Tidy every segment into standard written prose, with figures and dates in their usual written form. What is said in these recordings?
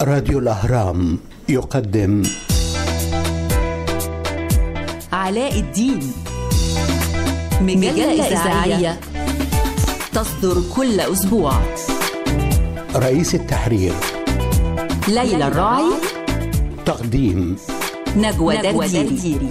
راديو الأهرام يقدم علاء الدين، مجلة إذاعية تصدر كل أسبوع. رئيس التحرير ليلى الراعي، تقديم نجوى درديري.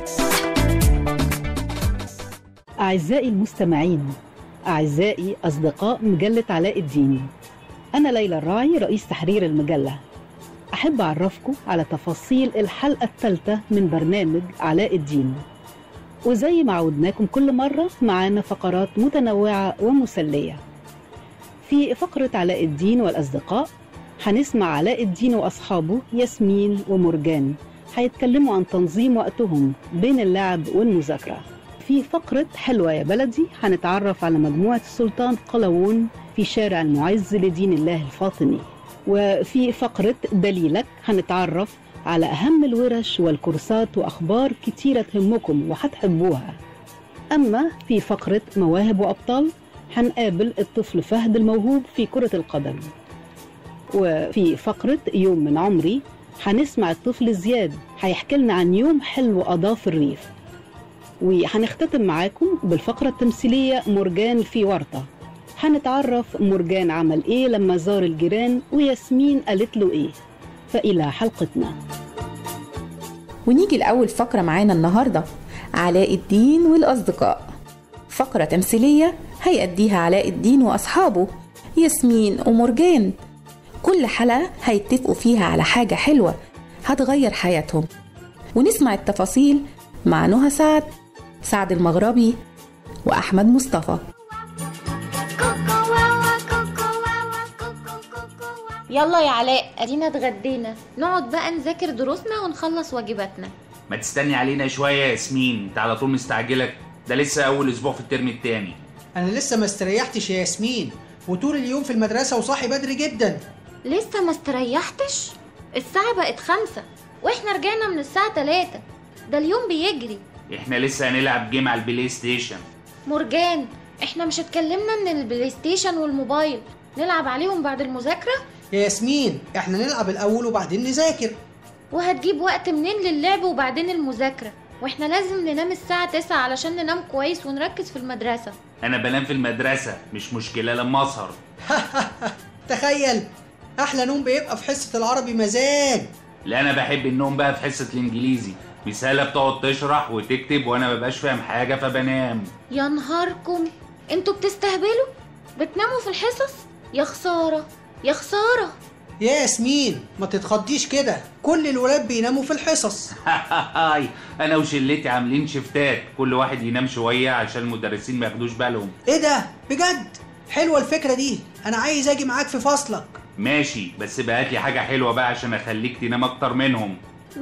أعزائي المستمعين، أعزائي أصدقاء مجلة علاء الدين، أنا ليلى الراعي رئيس تحرير المجلة. أحب أعرفكم على تفاصيل الحلقة الثالثة من برنامج علاء الدين، وزي ما عودناكم كل مرة معانا فقرات متنوعة ومسلية. في فقرة علاء الدين والأصدقاء هنسمع علاء الدين وأصحابه ياسمين ومرجان هيتكلموا عن تنظيم وقتهم بين اللعب والمذاكرة. في فقرة حلوة يا بلدي هنتعرف على مجموعة السلطان قلاوون في شارع المعز لدين الله الفاطمي. وفي فقرة دليلك هنتعرف على أهم الورش والكورسات وأخبار كتيرة تهمكم وهتحبوها. أما في فقرة مواهب وأبطال هنقابل الطفل فهد الموهوب في كرة القدم. وفي فقرة يوم من عمري هنسمع الطفل زياد هيحكي لنا عن يوم حلو قضاه في الريف. وهنختتم معاكم بالفقرة التمثيلية مرجان في ورطة، هنتعرف مرجان عمل ايه لما زار الجيران وياسمين قالت له ايه. فإلى حلقتنا. ونيجي لأول فقرة معانا النهاردة، علاء الدين والأصدقاء. فقرة تمثيلية هيأديها علاء الدين وأصحابه ياسمين ومرجان. كل حلقة هيتفقوا فيها على حاجة حلوة هتغير حياتهم. ونسمع التفاصيل مع نهى سعد المغربي وأحمد مصطفى. يلا يا علاء، ادينا اتغدينا، نقعد بقى نذاكر دروسنا ونخلص واجباتنا. ما تستني علينا شويه يا ياسمين، انت على طول مستعجلك، ده لسه اول اسبوع في الترم الثاني. انا لسه ما استريحتش يا ياسمين، وطول اليوم في المدرسه وصاحي بدري جدا. لسه ما استريحتش؟ الساعه بقت 5 واحنا رجعنا من الساعه 3. ده اليوم بيجري. احنا لسه هنلعب جيم على البلاي ستيشن. مرجان، احنا مش اتكلمنا ان البلاي ستيشن والموبايل نلعب عليهم بعد المذاكره؟ يا ياسمين، احنا نلعب الاول وبعدين نذاكر. وهتجيب وقت منين للعب وبعدين المذاكره؟ واحنا لازم ننام الساعه 9 علشان ننام كويس ونركز في المدرسه. انا بنام في المدرسه، مش مشكله لما اسهر. تخيل، احلى نوم بيبقى في حصه العربي مزاج. لا، انا بحب النوم بقى في حصه الانجليزي، مثالة بتقعد تشرح وتكتب وانا مبقاش فاهم حاجه فبنام. يا نهاركم، انتوا بتستهبلوا؟ بتناموا في الحصص؟ يا خساره يا خساره. يا ياسمين ما تتخضيش كده، كل الولاد بيناموا في الحصص. انا وشلتي عاملين شفتات، كل واحد ينام شويه عشان المدرسين ما ياخدوش بالهم. ايه ده بجد؟ حلوه الفكره دي، انا عايز اجي معاك في فصلك. ماشي، بس بقى هات لي حاجه حلوه بقى عشان اخليك تنام اكتر منهم.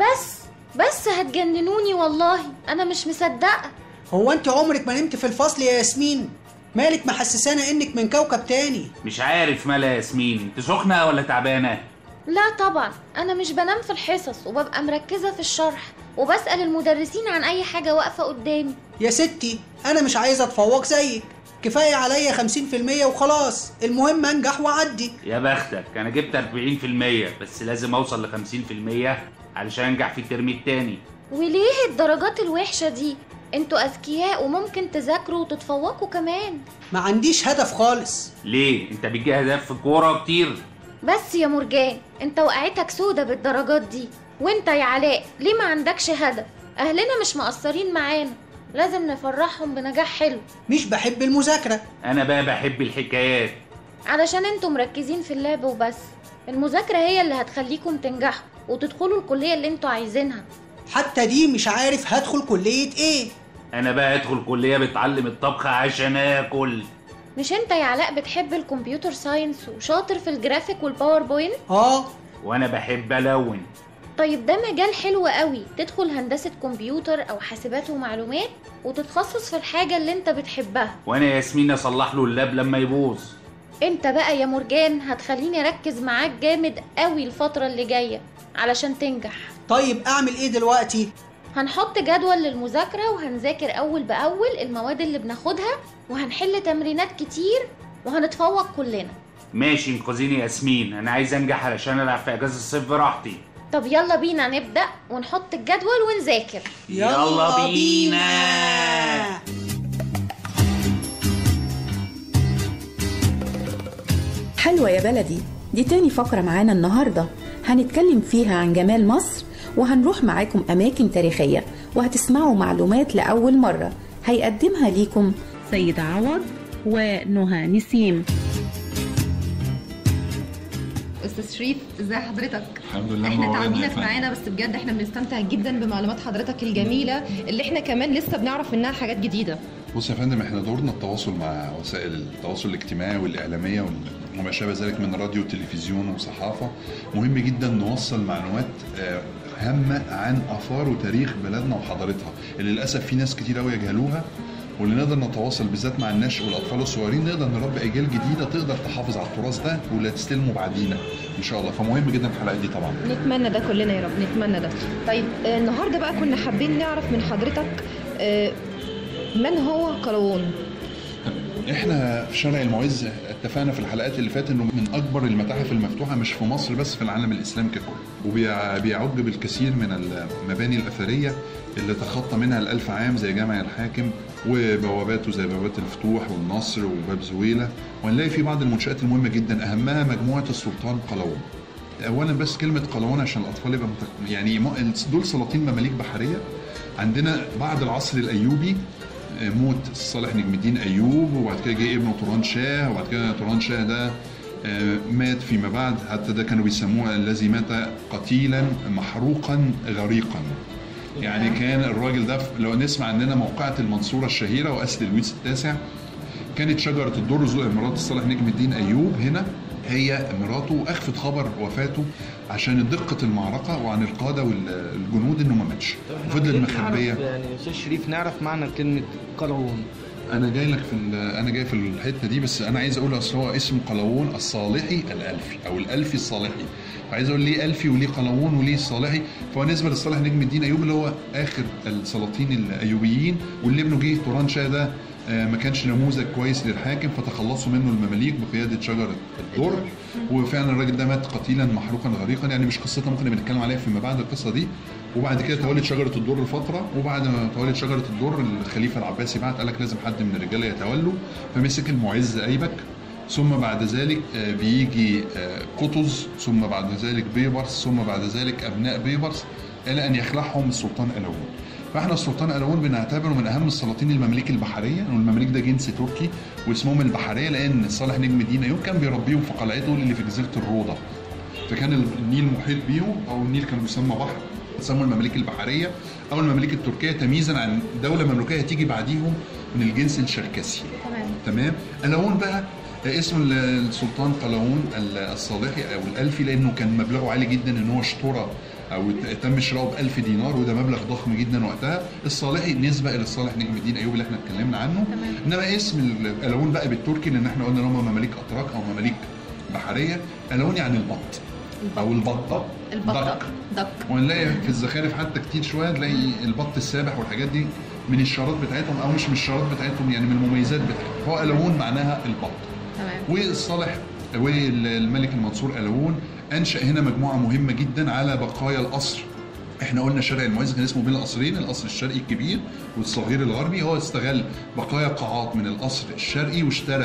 بس هتجننوني والله، انا مش مصدقه. هو انت عمرك ما نمت في الفصل يا ياسمين؟ مالك محسسانه انك من كوكب تاني؟ مش عارف مالها يا ياسمين، انت سخنه ولا تعبانه؟ لا طبعا، انا مش بنام في الحصص وببقى مركزه في الشرح وبسأل المدرسين عن اي حاجه واقفه قدامي. يا ستي انا مش عايزه اتفوق زيك، كفايه عليا 50% وخلاص، المهم انجح واعدي. يا بختك، انا جبت 40%، بس لازم اوصل ل 50% علشان انجح في الترم التاني. وليه الدرجات الوحشه دي؟ انتوا اذكياء وممكن تذاكروا وتتفوقوا كمان. ما عنديش هدف خالص. ليه؟ انت بتجي اهداف في الكوره كتير. بس يا مرجان، انت وقعتك سودة بالدرجات دي. وانت يا علاء ليه ما عندكش هدف؟ اهلنا مش مقصرين معانا، لازم نفرحهم بنجاح حلو. مش بحب المذاكره. انا بقى بحب الحكايات. علشان انتوا مركزين في اللعب وبس. المذاكره هي اللي هتخليكم تنجحوا وتدخلوا الكليه اللي انتوا عايزينها. حتى دي مش عارف هدخل كليه ايه. انا بقى ادخل كليه بتعلم الطبخ عشان اكل. مش انت يا علاء بتحب الكمبيوتر ساينس وشاطر في الجرافيك والباوربوينت؟ وانا بحب الون. طيب ده مجال حلو قوي، تدخل هندسه كمبيوتر او حاسبات ومعلومات وتتخصص في الحاجه اللي انت بتحبها. وانا ياسمين اصلح له اللاب لما يبوظ. انت بقى يا مرجان هتخليني اركز معاك جامد قوي الفتره اللي جايه علشان تنجح. طيب اعمل ايه دلوقتي؟ هنحط جدول للمذاكرة وهنذاكر أول بأول المواد اللي بناخدها، وهنحل تمرينات كتير وهنتفوق كلنا. ماشي انقذيني ياسمين، انا عايز انجح علشان العب في اجازه الصيف براحتي. طب يلا بينا نبدأ ونحط الجدول ونذاكر. يلا بينا. حلوة يا بلدي، دي تاني فقرة معانا النهاردة هنتكلم فيها عن جمال مصر، وهنروح معاكم أماكن تاريخية وهتسمعوا معلومات لأول مرة هيقدمها ليكم سيد عوض ونهى نسيم. استاذ شريف، ازي حضرتك؟ الحمد لله. احنا تعبينك معانا، بس بجد احنا بنستمتع جدا بمعلومات حضرتك الجميله اللي احنا كمان لسه بنعرف منها حاجات جديده. بص يا فندم، احنا دورنا التواصل مع وسائل التواصل الاجتماعي والاعلاميه وما شابه ذلك من راديو وتلفزيون وصحافه. مهم جدا نوصل معلومات هامه عن اثار وتاريخ بلدنا وحضارتها اللي للاسف في ناس كتير قوي يجهلوها، واللي نقدر نتواصل بالذات مع النشء والاطفال الصغيرين نقدر نربي اجيال جديده تقدر تحافظ على التراث ده ولا تستلمه بعدينا ان شاء الله. فمهم جدا الحلقه دي طبعا. نتمنى ده كلنا يا رب، نتمنى ده. طيب النهارده بقى كنا حابين نعرف من حضرتك من هو قلاوون؟ احنا في شارع المعز اتفقنا في الحلقات اللي فاتت انه من اكبر المتاحف المفتوحه مش في مصر بس، في العالم الاسلامي ككل، وبيعج بالكثير من المباني الاثريه اللي تخطى منها ال1000 عام زي جامع الحاكم وبواباته زي بوابات الفتوح والنصر وباب زويله، ونلاقي في بعض المنشآت المهمه جدا اهمها مجموعه السلطان قلاوون. اولا بس كلمه قلاوون عشان الاطفال يبقى يعني دول سلاطين مماليك بحريه. عندنا بعد العصر الايوبي موت صالح نجم الدين ايوب، وبعد كده جه ابنه طوران شاه، وبعد كده طوران شاه ده مات فيما بعد، حتى ده كانوا بيسموه الذي مات قتيلا محروقا غريقا. يعني كان الراجل ده لو نسمع عننا موقعة المنصورة الشهيرة وأسل لويس التاسع، كانت شجرة الدر مرات صالح نجم الدين أيوب هنا هي مراته، وأخفت خبر وفاته عشان دقة المعركة وعن القادة والجنود إنه ما ماتش، وفضلت مخبية. يعني أستاذ شريف نعرف معنى كلمة قلاوون. أنا جاي في الحتة دي، بس أنا عايز أقول أصل هو اسم قلاوون الصالحي الألفي أو الألفي الصالحي، فعايز أقول ليه ألفي وليه قلاوون وليه الصالحي. فهو نسبة لصالح نجم الدين أيوب اللي هو آخر السلاطين الأيوبيين، واللي ابنه جه طوران شاه ده ما كانش نموذج كويس للحاكم فتخلصوا منه المماليك بقيادة شجرة الدر، وفعلا الراجل ده مات قتيلا محروقا غريقا. يعني مش قصتها ممكن نتكلم عليها فيما بعد القصة دي. وبعد كده تولد شجرة الدر فترة، وبعد ما تولد شجرة الدر الخليفة العباسي بعت قال لك لازم حد من الرجالة يتولوا، فمسك المعز أيبك، ثم بعد ذلك بيجي قطز، ثم بعد ذلك بيبرس، ثم بعد ذلك أبناء بيبرس، إلى أن يخلعهم السلطان قلاوون. فاحنا السلطان قلاوون بنعتبره من اهم السلاطين المماليك البحريه، والمماليك ده جنس تركي واسمهم البحريه لان صالح نجم الدين ايوب كان بيربيهم في قلعته اللي في جزيره الروضه، فكان النيل محيط بيهم، او النيل كان بيسمى بحر، سموا المماليك البحريه او المماليك التركيه تمييزا عن دوله مملوكيه تيجي بعديهم من الجنس الشركسي. تمام. قلاوون بقى اسم السلطان قلاوون الصالحي او الالفي لانه كان مبلغه عالي جدا، ان هو اشترى او تم شراؤه ب1000 دينار، وده مبلغ ضخم جدا وقتها. الصالحي نسبه الى صالح نجم الدين ايوب اللي احنا اتكلمنا عنه. انما اسم قلاوون بقى بالتركي لان احنا قلنا ان هم مماليك اتراك او مماليك بحريه. قلاوون يعني البط او البطه، دك. ونلاقي في الزخارف حتى كتير شويه تلاقي البط السابح والحاجات دي من الشارات بتاعتهم، او مش من الشارات بتاعتهم، يعني من المميزات بتاعتهم. هو قلاوون معناها البط. تمام. والصالح والملك المنصور قلاوون انشأ هنا مجموعه مهمه جدا على بقايا القصر. احنا قلنا شارع المعز كان اسمه بين القصرين، القصر الشرقي الكبير والصغير الغربي. هو استغل بقايا قاعات من القصر الشرقي واشترى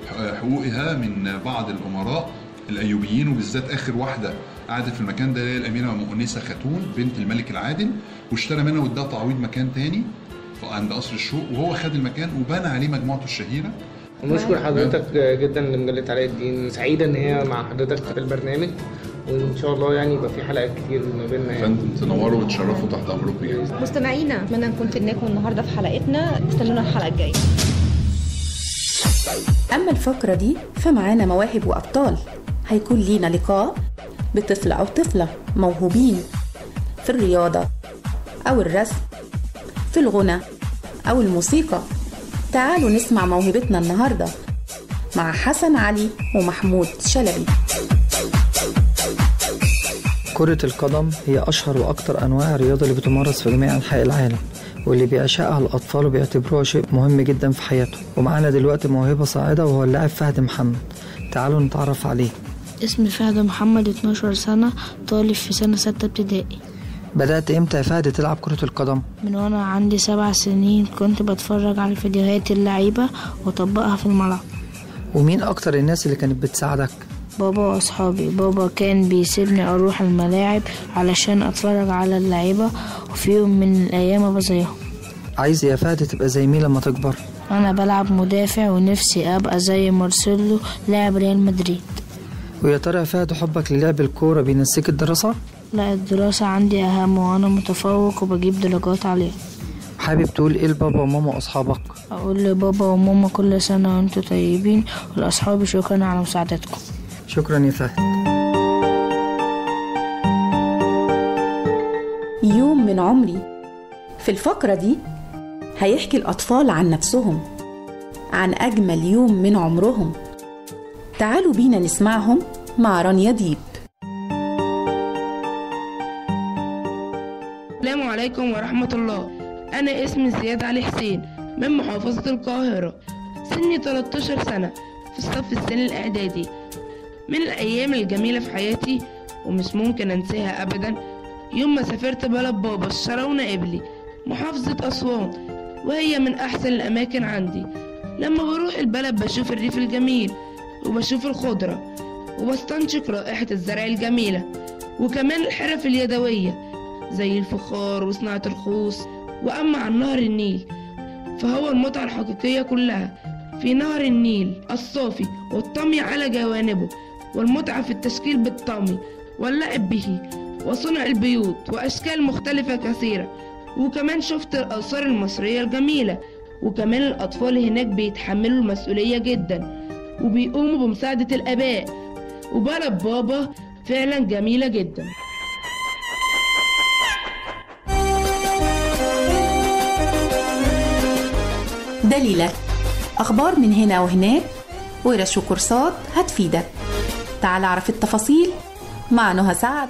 حقوقها من بعض الامراء الايوبيين، وبالذات اخر واحده قعدت في المكان ده هي الاميره مؤنسه خاتون بنت الملك العادل، واشترى منها واداها تعويض مكان تاني عند قصر الشوق، وهو خد المكان وبنى عليه مجموعته الشهيره. ونشكر حضرتك جدا لمجله علاء الدين، سعيده ان هي مع حضرتك في البرنامج، وان شاء الله يعني يبقى في حلقات كتير ما بيننا. يعني تنوروا وتشرفوا تحت امركم. يعني مستمعينا اتمنى نكون فدناكم النهارده في حلقتنا، استنونا الحلقه الجايه. اما الفقره دي فمعانا مواهب وابطال، هيكون لينا لقاء بطفل او طفله موهوبين في الرياضه او الرسم، في الغنى او الموسيقى. تعالوا نسمع موهبتنا النهارده مع حسن علي ومحمود شلبي. كرة القدم هي أشهر وأكثر أنواع الرياضة اللي بتمارس في جميع أنحاء العالم، واللي بيعشقها الأطفال وبيعتبروها شيء مهم جدا في حياتهم. ومعانا دلوقتي موهبة صاعدة وهو اللاعب فهد محمد. تعالوا نتعرف عليه. اسمي فهد محمد، 12 سنة، طالب في سنة 6 ابتدائي. بدأت امتى يا فهد تلعب كرة القدم؟ من وانا عندي 7 سنين، كنت بتفرج على فيديوهات اللعيبة وأطبقها في الملعب. ومين أكتر الناس اللي كانت بتساعدك؟ بابا وأصحابي. بابا كان بيسيبني أروح الملاعب علشان أتفرج على اللعيبة، وفي يوم من الأيام أبقى زيهم. عايز يا فهد تبقى زي مين لما تكبر؟ أنا بلعب مدافع ونفسي أبقى زي مارسيلو لاعب ريال مدريد. ويا ترى يا فهد حبك للعب الكورة بينسيك الدراسة؟ لا، الدراسة عندي أهم، وأنا متفوق وبجيب درجات عالية. حابب تقول إيه لبابا وماما وأصحابك؟ أقول لبابا وماما كل سنة وأنتوا طيبين، ولأصحابي شكرا على مساعدتكم. شكرا يا فهد. يوم من عمري. في الفقرة دي هيحكي الأطفال عن نفسهم، عن أجمل يوم من عمرهم. تعالوا بينا نسمعهم مع رانيا ديب. السلام عليكم ورحمة الله. أنا اسمي زياد علي حسين من محافظة القاهرة، سني 13 سنة، في الصف الثاني الإعدادي. من الأيام الجميلة في حياتي ومش ممكن أنساها أبدا يوم ما سافرت بلد بابا الشراونة قبلي، محافظة أسوان، وهي من أحسن الأماكن عندي. لما بروح البلد بشوف الريف الجميل، وبشوف الخضرة، وبستنشق رائحة الزرع الجميلة، وكمان الحرف اليدوية زي الفخار وصناعة الخوص. وأما عن نهر النيل فهو المتعة الحقيقية كلها في نهر النيل الصافي، والطمي على جوانبه، والمتعة في التشكيل بالطمي واللعب به، وصنع البيوت وأشكال مختلفة كثيرة. وكمان شفت الآثار المصرية الجميلة، وكمان الأطفال هناك بيتحملوا المسؤولية جدا وبيقوموا بمساعدة الآباء. وبلد بابا فعلا جميلة جدا. دليلك، أخبار من هنا وهناك، ورش وكورسات هتفيدك. تعال اعرف التفاصيل مع نهى سعد.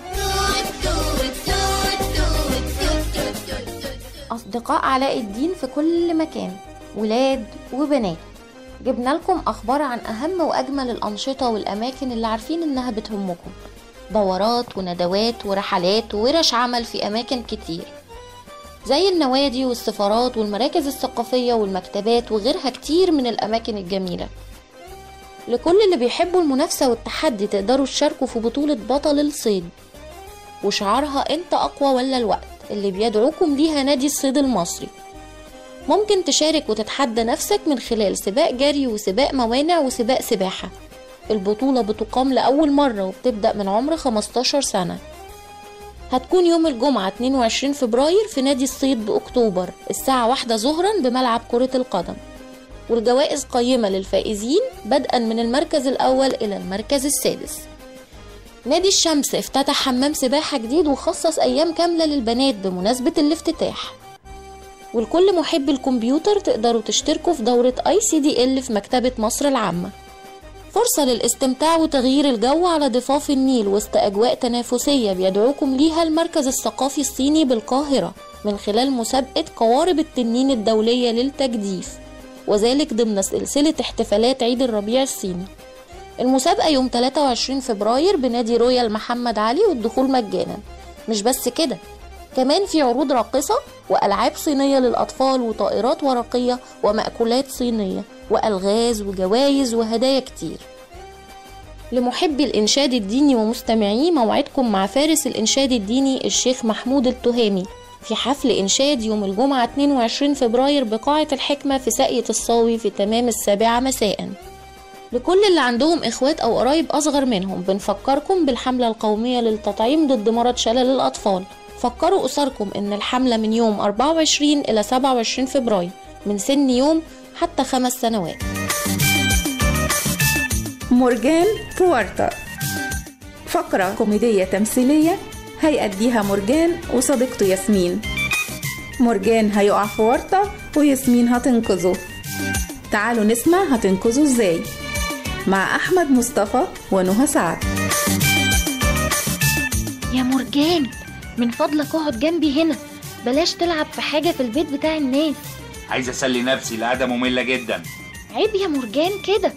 أصدقاء علاء الدين في كل مكان، ولاد وبنات، جبنا لكم أخبار عن أهم وأجمل الأنشطة والأماكن اللي عارفين إنها بتهمكم. دورات وندوات ورحلات وورش عمل في أماكن كتير، زي النوادي والسفارات والمراكز الثقافية والمكتبات وغيرها كتير من الأماكن الجميلة. لكل اللي بيحبوا المنافسة والتحدي تقدروا تشاركوا في بطولة بطل الصيد، وشعارها أنت أقوى ولا الوقت، اللي بيدعوكم ليها نادي الصيد المصري. ممكن تشارك وتتحدى نفسك من خلال سباق جري وسباق موانع وسباق سباحة. البطولة بتقام لأول مرة وبتبدأ من عمر 15 سنة. هتكون يوم الجمعة 22 فبراير في نادي الصيد بأكتوبر الساعة 1 ظهرا بملعب كرة القدم. والجوائز قيمة للفائزين بدءا من المركز الأول إلى المركز السادس. نادي الشمس افتتح حمام سباحة جديد وخصص أيام كاملة للبنات بمناسبة الافتتاح. والكل محب الكمبيوتر تقدروا تشتركوا في دورة ICDL في مكتبة مصر العامة. فرصة للاستمتاع وتغيير الجو على ضفاف النيل وسط أجواء تنافسية بيدعوكم ليها المركز الثقافي الصيني بالقاهرة من خلال مسابقة قوارب التنين الدولية للتجديف، وذلك ضمن سلسلة احتفالات عيد الربيع الصيني. المسابقة يوم 23 فبراير بنادي رويال محمد علي، والدخول مجانا. مش بس كده، كمان في عروض راقصة وألعاب صينية للأطفال وطائرات ورقية ومأكولات صينية وألغاز وجوائز وهدايا كتير. لمحبي الإنشاد الديني ومستمعيه، موعدكم مع فارس الإنشاد الديني الشيخ محمود التهامي في حفل إنشاد يوم الجمعة 22 فبراير بقاعة الحكمة في ساقية الصاوي في تمام 7 مساء. لكل اللي عندهم إخوات أو قرايب أصغر منهم، بنفكركم بالحملة القومية للتطعيم ضد مرض شلل الأطفال. فكروا أسركم إن الحملة من يوم 24 إلى 27 فبراير من سن يوم حتى 5 سنوات. مرجان في ورطة، فقرة كوميدية تمثيلية هيأديها مرجان وصديقته ياسمين. مرجان هيقع في ورطة وياسمين هتنقذه. تعالوا نسمع هتنقذه ازاي مع أحمد مصطفى ونهى سعد. يا مرجان، من فضلك اقعد جنبي هنا، بلاش تلعب في حاجة في البيت بتاع الناس. عايز اسلي نفسي، القعده ممله جدا. عيب يا مرجان كده،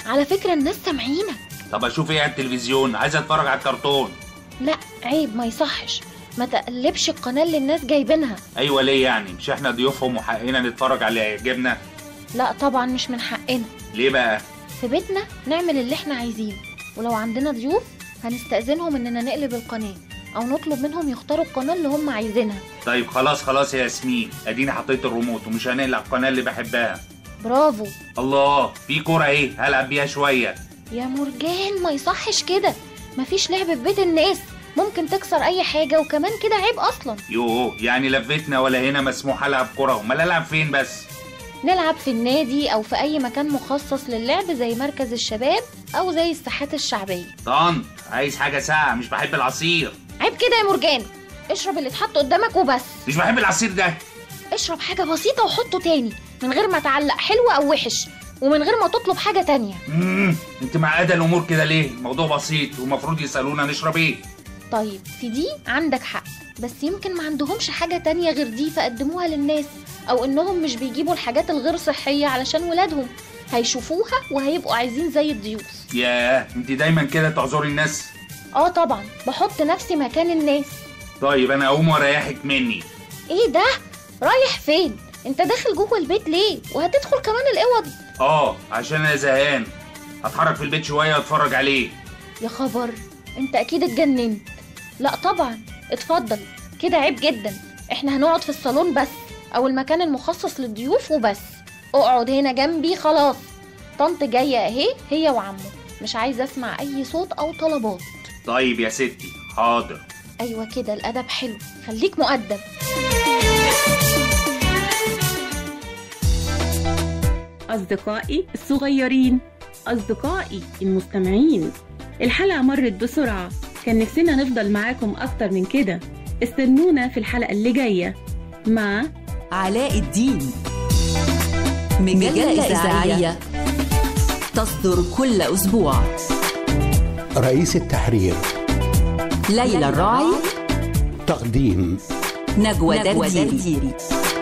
على فكرة الناس سامعينك. طب اشوف ايه على التلفزيون؟ عايز اتفرج على الكرتون. لا عيب، ما يصحش، ما تقلبش القناة اللي الناس جايبينها. ايوه ليه يعني؟ مش احنا ضيوفهم وحقنا نتفرج على اللي يعجبنا؟ لا طبعا مش من حقنا. ليه بقى؟ في بيتنا نعمل اللي احنا عايزينه، ولو عندنا ضيوف هنستأذنهم اننا نقلب القناة او نطلب منهم يختاروا القناة اللي هم عايزينها. طيب خلاص يا ياسمين، اديني حطيت الريموت ومش هنقلع القناة اللي بحبها. برافو. الله، في كورة اهي هلعب بيها شوية. يا مرجان ما يصحش كده، مفيش لعب في بيت الناس، ممكن تكسر اي حاجة وكمان كده عيب اصلا. يوه، يعني لا في بيتنا ولا هنا مسموح العب كورة؟ امال العب فين بس؟ نلعب في النادي او في اي مكان مخصص للعب زي مركز الشباب او زي الساحات الشعبية. طنط عايز حاجة ساقعة، مش بحب العصير. عيب كده يا مرجان، اشرب اللي اتحط قدامك وبس. مش بحب العصير ده. اشرب حاجة بسيطة وحطه تاني من غير ما تعلق حلو او وحش، ومن غير ما تطلب حاجة تانية. انت معقدة الامور كده ليه؟ الموضوع بسيط ومفروض يسألونا نشرب ايه. طيب في دي عندك حق، بس يمكن ما عندهمش حاجة تانية غير دي فقدموها للناس، او انهم مش بيجيبوا الحاجات الغير صحية علشان ولادهم هيشوفوها وهيبقوا عايزين زي الضيوف. ياه، انت دايما كده تعذري الناس. طبعا بحط نفسي مكان الناس. طيب انا اقوم واريحك مني. ايه ده؟ رايح فين؟ انت داخل جوه البيت ليه؟ وهتدخل كمان الاوض؟ عشان انا زهقان، هتحرك في البيت شوية واتفرج عليه. يا خبر، انت اكيد اتجننت. لا طبعا، اتفضل، كده عيب جدا، احنا هنقعد في الصالون بس او المكان المخصص للضيوف وبس. اقعد هنا جنبي خلاص، طنط جاية اهي هي وعمه، مش عايزة اسمع اي صوت او طلبات. طيب يا ستي، حاضر. ايوه كده، الادب حلو، خليك مؤدب. أصدقائي الصغيرين، أصدقائي المستمعين، الحلقة مرت بسرعة، كان نفسنا نفضل معاكم أكتر من كده. استنونا في الحلقة اللي جاية مع علاء الدين، مجلة إذاعية تصدر كل أسبوع. رئيس التحرير ليلى الراعي، تقديم نجوى درديري.